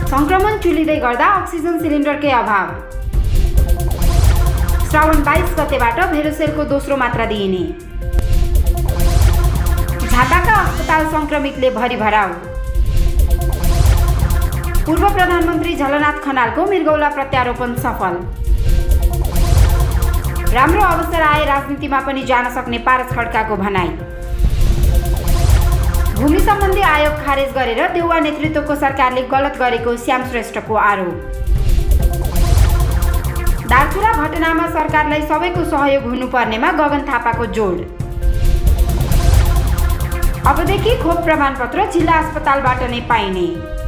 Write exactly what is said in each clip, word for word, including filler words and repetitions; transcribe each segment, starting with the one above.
संक्रमण चुलिँदै गर्दा अक्सिजन सिलिन्डरकै अभाव। श्रावण बाइस गतेबाट भेरोसेलको दोस्रो मात्रा दिइने। झापाका अस्पताल संक्रमितले भरि भराउ। पूर्व प्रधानमन्त्री झलनाथ खनालको मृगौला प्रत्यारोपण सफल। राम्रो अवसर आए राजनीतिमा पनि जान सक्ने पारस खड्काको भनाई। भूमि सम्बन्धी आयोग खारेज गरेर देउवा नेतृत्वको सरकारले गलत गरेको श्याम श्रेष्ठको आरोप। दार्चुला घटनामा सरकारलाई सबैको सहयोग हुनुपर्नेमा गगन थापाको जोड। अबदेखि खोप प्रमाणपत्र जिल्ला अस्पतालबाट नै पाइने।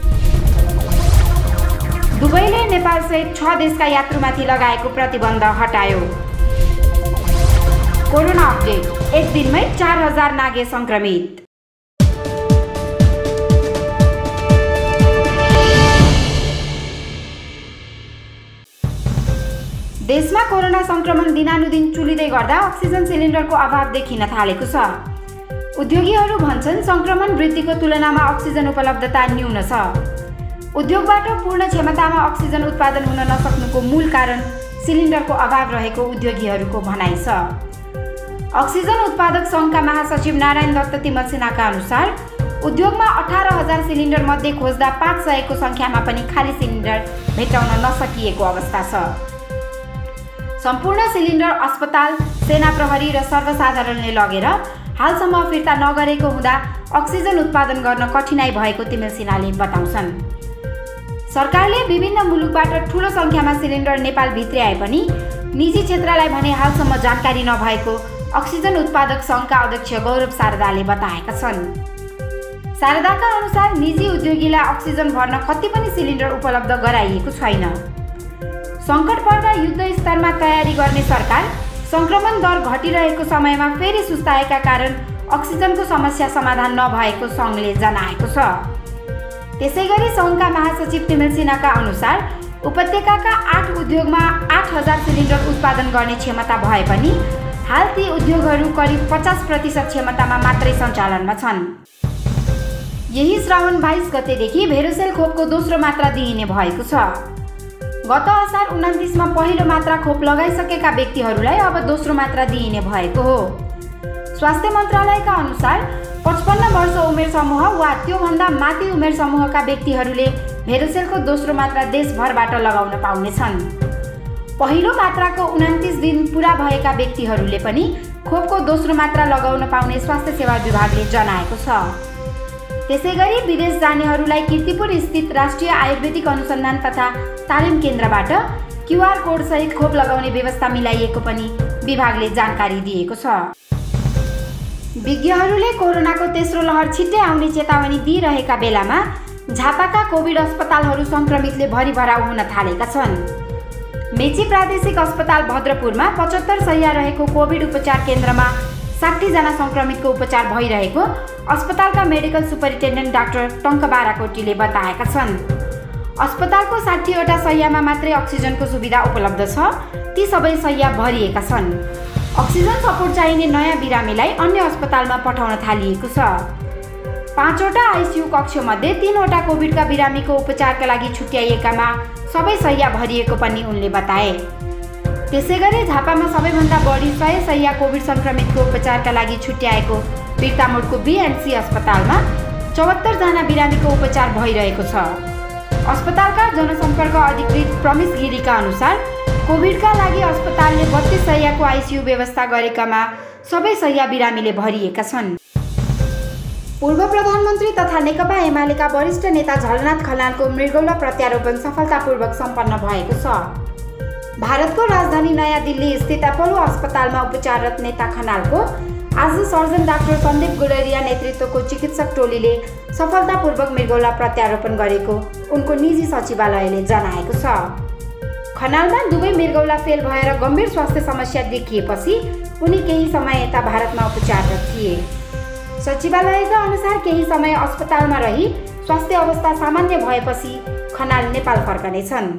दुबईले नेपालसहित छ देशका यात्रुमाथि लगाएको प्रतिबन्ध हटायो। कोरोना अपडेट, एक दिनमै चार हजार नागे संक्रमित। देशमा कोरोना संक्रमण दिनानुदिन चुलिँदै गर्दा अक्सिजन सिलिन्डरको अभाव देखिन थालेको छ। उद्योगीहरू भन्छन् संक्रमण वृद्धिको तुलनामा अक्सिजन उपलब्धता न्यून छ। उद्योगबाट पूर्ण क्षमतामा अक्सिजन उत्पादन हुन नसक्नुको मूल कारण सिलिन्डरको अभाव रहेको उद्योगीहरूको भनाइ छ। अक्सिजन उत्पादक सङ्घका महासचिव नारायण दत्त तिमल सिन्हाका अनुसार उद्योगमा अठार हजार सिलिन्डर मध्ये खोज्दा पाँच सयको सङ्ख्यामा पनि खाली सिलिन्डर भेटाउन नसकिएको अवस्था छ। सम्पूर्ण सिलिन्डर अस्पताल, सेना प्रहरी र सर्वसाधारणले लगेर हालसम्म फिर्ता नगरेको हुँदा अक्सिजन उत्पादन गर्न कठिनाई भएको तिमल सिन्हाले बताउँछन्। सरकारले विभिन्न मुलुकबाट ठूलो सङ्ख्यामा सिलिन्डर नेपाल भित्र्याए पनि निजी क्षेत्रलाई भने हालसम्म जानकारी नभएको अक्सिजन उत्पादक सङ्घका अध्यक्ष गौरव शारदाले बताएका छन्। शारदाका अनुसार निजी उद्योगीलाई अक्सिजन भर्न कति पनि सिलिन्डर उपलब्ध गराइएको छैन। सङ्कट पर्दा युद्ध स्तरमा तयारी गर्ने सरकार संक्रमण दर घटिरहेको समयमा फेरि सुस्ताएका कारण अक्सिजनको समस्या समाधान नभएको सङ्घले जनाएको छ। त्यसैगरी सङ्घका महासचिव तिमल सिन्हाका अनुसार उपत्यकाका आठ उद्योगमा आठ हजार सिलिन्डर उत्पादन गर्ने क्षमता भए पनि हाल ती उद्योगहरू करिब पचास प्रतिशत क्षमतामा मात्रै सञ्चालनमा छन्। यही श्रावण बाइस गतेदेखि भेरोसेल खोपको दोस्रो मात्रा दिइने भएको छ। गत असार उनातिसमा पहिलो मात्रा खोप लगाइसकेका व्यक्तिहरूलाई अब दोस्रो मात्रा दिइने भएको हो। स्वास्थ्य मन्त्रालयका अनुसार पचपन्न वर्ष उमेर समूह वा त्योभन्दा माथि उमेर समूहका व्यक्तिहरूले भेरोसेलको दोस्रो मात्रा देशभरबाट लगाउन पाउनेछन्। पहिलो मात्राको उनातिस दिन पुरा भएका व्यक्तिहरूले पनि खोपको दोस्रो मात्रा लगाउन पाउने स्वास्थ्य सेवा विभागले जनाएको छ। त्यसैगरी विदेश जानेहरूलाई कीर्तिपुर स्थित राष्ट्रिय आयुर्वेदिक अनुसन्धान तथा तालिम केन्द्रबाट क्युआर कोड सहित खोप लगाउने व्यवस्था मिलाइएको पनि विभागले जानकारी दिएको छ। विज्ञहरूले कोरोनाको तेस्रो लहर छिट्टै आउने चेतावनी दिइरहेका बेलामा झापाका कोभिड अस्पतालहरू संक्रमितले भरि भराउ हुन थालेका छन्। मेची प्रादेशिक अस्पताल भद्रपुरमा पचहत्तर शैय्या रहेको कोभिड उपचार केन्द्रमा साठी जना संक्रमितको उपचार भइरहेको अस्पतालका मेडिकल सुपरिन्टेन्डेन्ट डाक्टर टङ्क बाराकोटीले बताएका छन्। अस्पतालको साठीवटा शैय्यामा मात्रै अक्सिजनको सुविधा उपलब्ध छ। ती सबै शैय्या भरिएका छन्। अक्सिजन सपोर्ट चाहिने नयाँ बिरामीलाई अन्य अस्पतालमा पठाउन थालिएको छ। पाँचवटा आइसियू कक्षमध्ये तीनवटा कोभिडका बिरामीको उपचारका लागि छुट्याइएकामा सबै शैय्या भरिएको पनि उनले बताए। त्यसैगरी झापामा सबैभन्दा बढी सय शैय्या कोभिड संक्रमितको उपचारका लागि छुट्याएको बिर्तामोडको बिएनसी अस्पतालमा चौहत्तर जना बिरामीको उपचार भइरहेको छ। अस्पतालका जनसम्पर्क अधिकृत प्रमेश गिरीका अनुसार कोभिडका लागि अस्पतालले बत्तीस शैय्याको आइसियू व्यवस्था गरेकामा सबै शैय्या बिरामीले भरिएका छन्। पूर्व प्रधानमन्त्री तथा नेकपा एमालेका वरिष्ठ नेता झलनाथ खनालको मृगौला प्रत्यारोपण सफलतापूर्वक सम्पन्न भएको छ। भारतको राजधानी नयाँ दिल्ली स्थित अपोलो अस्पतालमा उपचाररत नेता खनालको आज सर्जन डाक्टर सन्दीप गुलेरिया नेतृत्वको चिकित्सक टोलीले सफलतापूर्वक मृगौला प्रत्यारोपण गरेको उनको निजी सचिवालयले जनाएको छ। खनालमा दुवै मृगौला फेल भएर गम्भीर स्वास्थ्य समस्या देखिएपछि उनी केही समय यता भारतमा उपचाररत थिए। सचिवालयका अनुसार केही समय अस्पतालमा रही स्वास्थ्य अवस्था सामान्य भएपछि खनाल नेपाल फर्कनेछन्।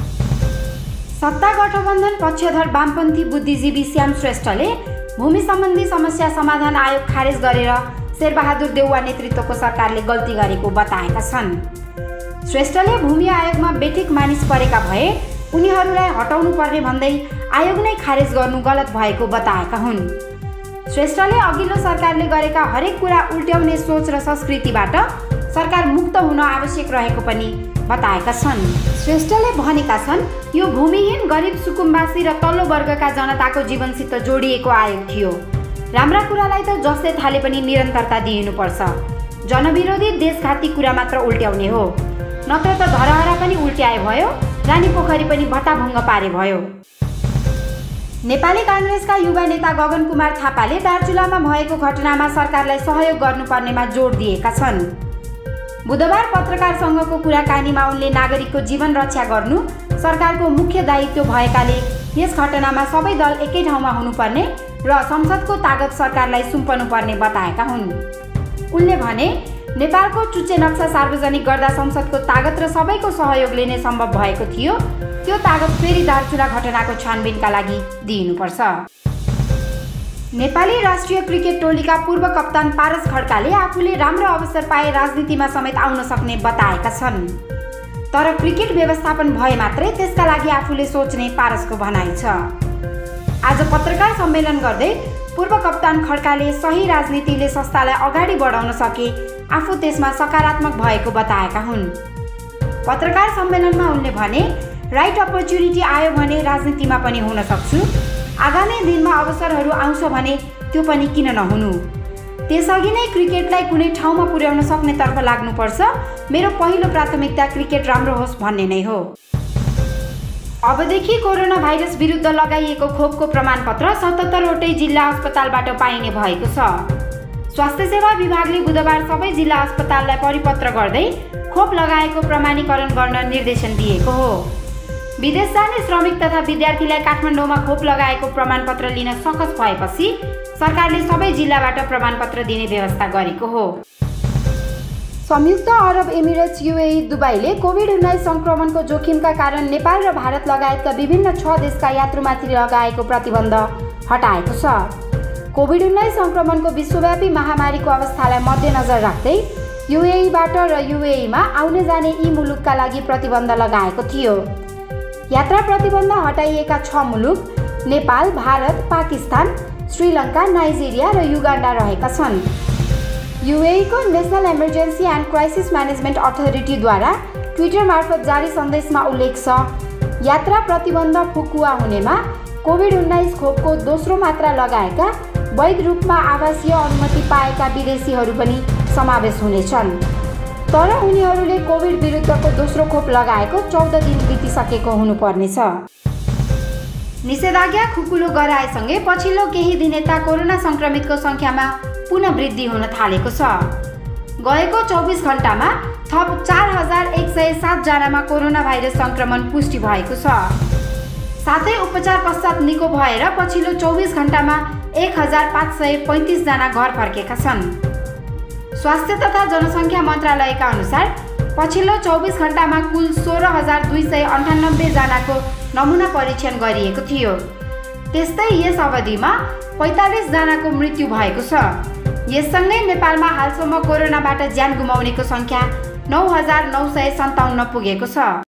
सत्ता गठबन्धन पक्षधर वामपन्थी बुद्धिजीवी श्याम श्रेष्ठले भूमि सम्बन्धी समस्या समाधान आयोग खारेज गरेर शेरबहादुर देउवा नेतृत्वको सरकारले गल्ती गरेको बताएका छन्। श्रेष्ठले भूमि आयोगमा बेठिक मानिस परेका भए उनीहरूलाई हटाउनु पर्ने भन्दै आयोग नै खारेज गर्नु गलत भएको बताएका हुन्। श्रेष्ठले अघिल्लो सरकारले गरेका हरेक कुरा उल्ट्याउने सोच र संस्कृतिबाट सरकार मुक्त हुन आवश्यक रहेको पनि बताएका छन्। श्रेष्ठले भनेका छन्, यो भूमिहीन गरिब सुकुम्बासी र तल्लो वर्गका जनताको जीवनसित जोडिएको आयोग थियो। राम्रा कुरालाई त जसले थाले पनि निरन्तरता दिइनुपर्छ। जनविरोधी देशघाती कुरा मात्र उल्ट्याउने हो, नत्र त धरहरा पनि उल्ट्याए भयो, रानी पोखरी पनि भत्ताभङ्ग पारे भयो। नेपाली काङ्ग्रेसका युवा नेता गगन कुमार थापाले दार्चुलामा भएको घटनामा सरकारलाई सहयोग गर्नुपर्नेमा जोड दिएका छन्। बुधबार पत्रकारसँगको कुराकानीमा उनले नागरिकको जीवन रक्षा गर्नु सरकारको मुख्य दायित्व भएकाले यस घटनामा सबै दल एकै ठाउँमा हुनुपर्ने र संसदको तागत सरकारलाई सुम्पनुपर्ने बताएका हुन्। उनले भने, नेपालको चुच्चे नक्सा सार्वजनिक गर्दा संसदको तागत र सबैको सहयोगले नै सम्भव भएको थियो। त्यो तागत फेरि दार्चुला घटनाको छानबिनका लागि दिइनुपर्छ। नेपाली राष्ट्रिय क्रिकेट टोलीका पूर्व कप्तान पारस खड्काले आफूले राम्रो अवसर पाए राजनीतिमा समेत आउन सक्ने बताएका छन्। तर क्रिकेट व्यवस्थापन भए मात्रै त्यसका लागि आफूले सोच्ने पारसको भनाइ छ। आज पत्रकार सम्मेलन गर्दै पूर्व कप्तान खड्काले सही राजनीतिले संस्थालाई अगाडि बढाउन सके आफू त्यसमा सकारात्मक भएको बताएका हुन्। पत्रकार सम्मेलनमा उनले भने, राइट अपर्च्युनिटी आयो भने राजनीतिमा पनि हुन सक्छु। आगामी दिनमा अवसरहरू आउँछ भने त्यो पनि किन नहुनु। त्यसअघि नै क्रिकेटलाई कुनै ठाउँमा पुर्याउन सक्ने तर्फ लाग्नुपर्छ। मेरो पहिलो प्राथमिकता क्रिकेट राम्रो होस् भन्ने नै हो। अबदेखि कोरोना भाइरस विरुद्ध लगाइएको खोपको प्रमाणपत्र सतहत्तरवटै जिल्ला अस्पतालबाट पाइने भएको छ। स्वास्थ्य सेवा विभागले बुधबार सबै जिल्ला अस्पताललाई परिपत्र गर्दै खोप लगाएको प्रमाणीकरण गर्न निर्देशन दिएको हो। विदेश जाने श्रमिक तथा विद्यार्थीलाई काठमाडौँमा खोप लगाएको प्रमाणपत्र लिन सकस भएपछि सरकारले सबै जिल्लाबाट प्रमाणपत्र दिने व्यवस्था गरेको हो। संयुक्त अरब एमिरेट्स युएई दुबईले कोभिड उन्नाइस सङ्क्रमणको जोखिमका कारण नेपाल र भारत लगायतका विभिन्न छ देशका यात्रुमाथि लगाएको प्रतिबन्ध हटाएको छ। कोभिड उन्नाइस सङ्क्रमणको विश्वव्यापी महामारीको अवस्थालाई मध्यनजर राख्दै युएईबाट र युएईमा आउने जाने यी मुलुकका लागि प्रतिबन्ध लगाएको थियो। यात्रा प्रतिबन्ध हटाइएका छ मुलुक नेपाल, भारत, पाकिस्तान, श्रीलङ्का, नाइजेरिया र युगान्डा रहेका छन्। युएईको national emergency and crisis management अथोरिटीद्वारा ट्विटर मार्फत जारी सन्देशमा उल्लेख छ, यात्रा प्रतिबन्ध फुकुवा हुनेमा कोभिड उन्नाइस खोपको दोस्रो मात्रा लगाएका वैध रूपमा आवासीय अनुमति पाएका विदेशीहरू पनि समावेश हुनेछन्। तर उनीहरूले कोभिड विरुद्धको दोस्रो खोप लगाएको चौध दिन बितिसकेको हुनुपर्नेछ। निषेधाज्ञा खुकुलो गराएसँगै पछिल्लो केही दिन यता कोरोना सङ्क्रमितको सङ्ख्यामा पुनः वृद्धि हुन थालेको छ। गएको चौबिस घण्टामा थप चार हजार एक सय सातजनामा कोरोना भाइरस सङ्क्रमण पुष्टि भएको छ। साथै उपचार पश्चात निको भएर पछिल्लो चौबिस घण्टामा एक हजार पाँच सय पैँतिसजना घर फर्केका छन्। स्वास्थ्य तथा जनसङ्ख्या मन्त्रालयका अनुसार पछिल्लो चौबिस घण्टामा कुल सोह्र हजार दुई सय अन्ठानब्बे जनाको नमुना परीक्षण गरिएको थियो। त्यस्तै यस अवधिमा पैँतालिस जनाको मृत्यु भएको छ। यससँगै नेपालमा हालसम्म कोरोनाबाट ज्यान गुमाउनेको सङ्ख्या नौ हजार नौ सय सन्ताउन्न पुगेको छ।